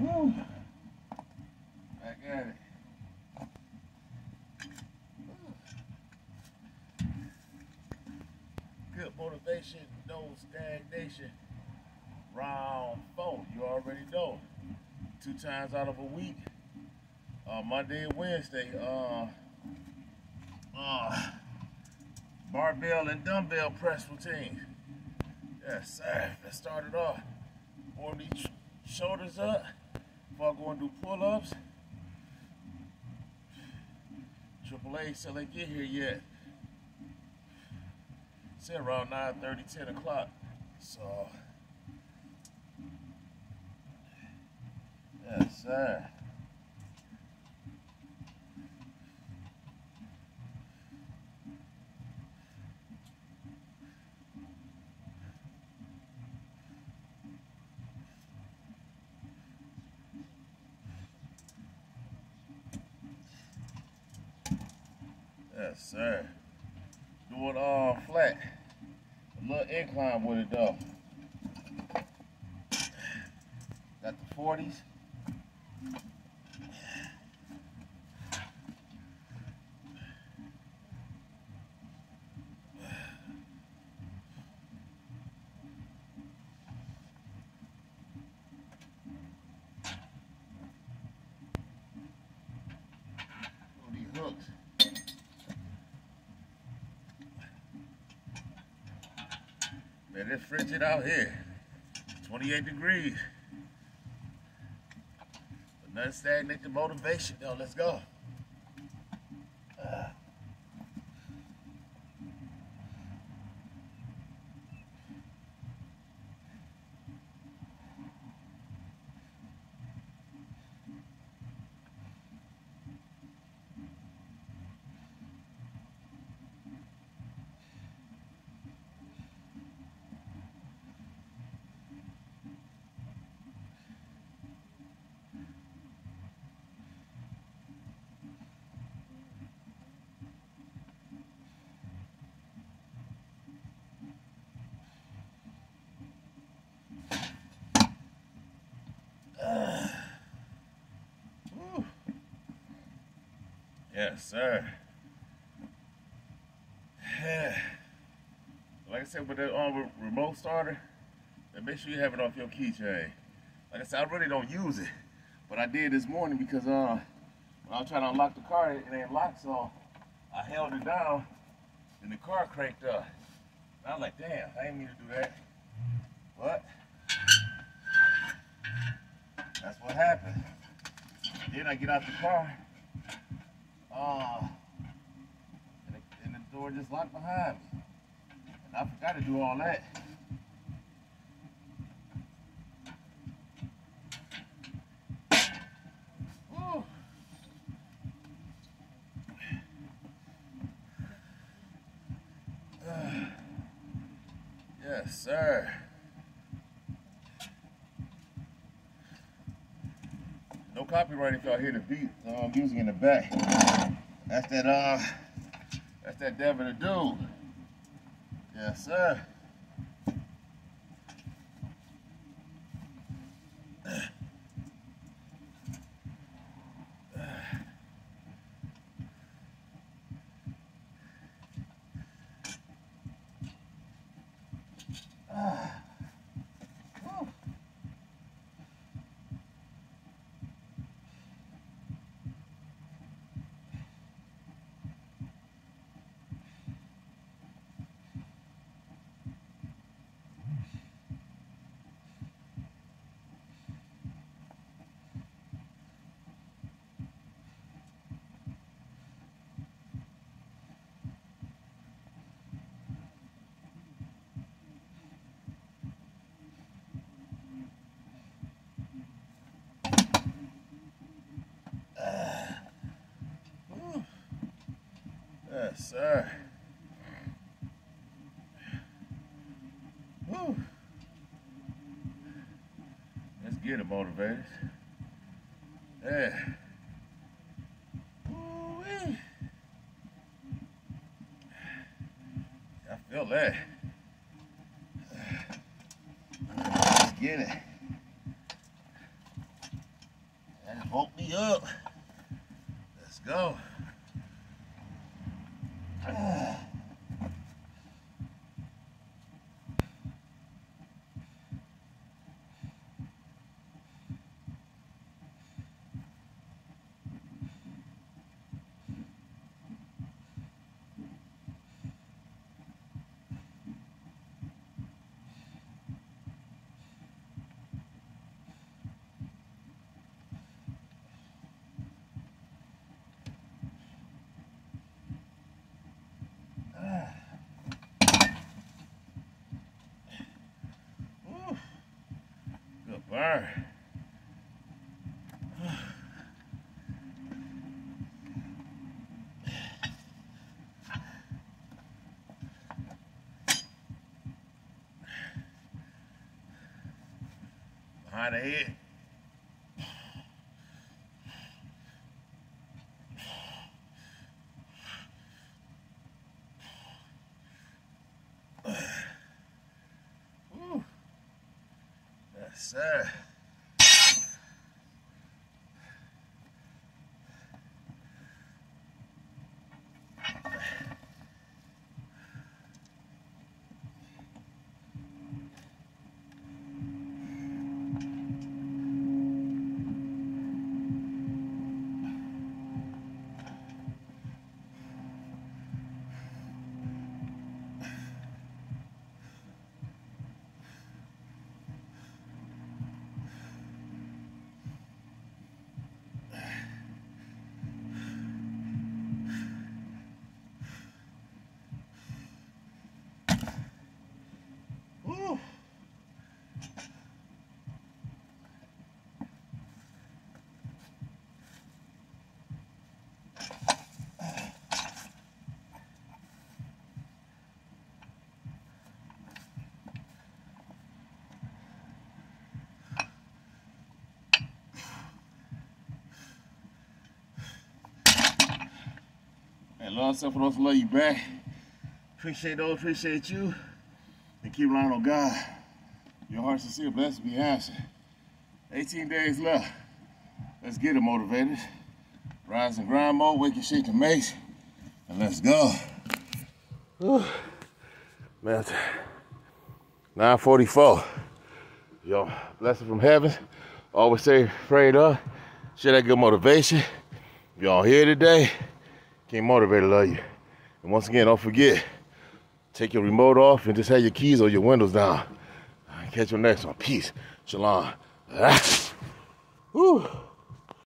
Whew. Back at it. Good motivation, no stagnation. Round 4, you already know. 2 times out of a week. Monday and Wednesday. Barbell and dumbbell press routine. Yes, sir. Let's start it off. Warm these shoulders up before I go and do pull-ups. AAA still ain't get here yet. It's around 9:30, 10 o'clock. So, yes, sir. Yes, sir. Doing flat. A little incline with it though. Got the 40s. These hooks. Man, it's frigid out here. 28 degrees. But nothing stagnate the motivation though. Let's go. Yes, sir. Like I said, with the remote starter, then make sure you have it off your keychain. Like I said, I really don't use it, but I did this morning because when I was trying to unlock the car, it ain't locked, so I held it down, and the car cranked up. And I was like, damn, I didn't mean to do that. But that's what happened. Then I get out the car. And the door just locked behind me. And I forgot to do all that. Woo. Yes, sir. No copyright if y'all hear the beat I'm using in the back. That's that Devin the Dude. Yes, sir. Yes, sir. Woo. Let's get it, motivators. Yeah. Woo-wee. I feel that. Let's get it. Woke me up. Let's go. Good burn. Behind the head. Yes, sir. And Lord, for those who love you back. Appreciate those, appreciate you. And keep relying on God. Your heart's sincere, blessed be answered. 18 days left. Let's get it motivated. Rise and grind mode, wake and shake and make. And let's go. Whew. Man, 9:44. Yo, blessing from heaven. Always stay prayed up. Share that good motivation. If y'all here today, keep motivated, love you. And once again, don't forget, take your remote off and just have your keys or your windows down. Catch you next one. Peace. Shalom. Woo.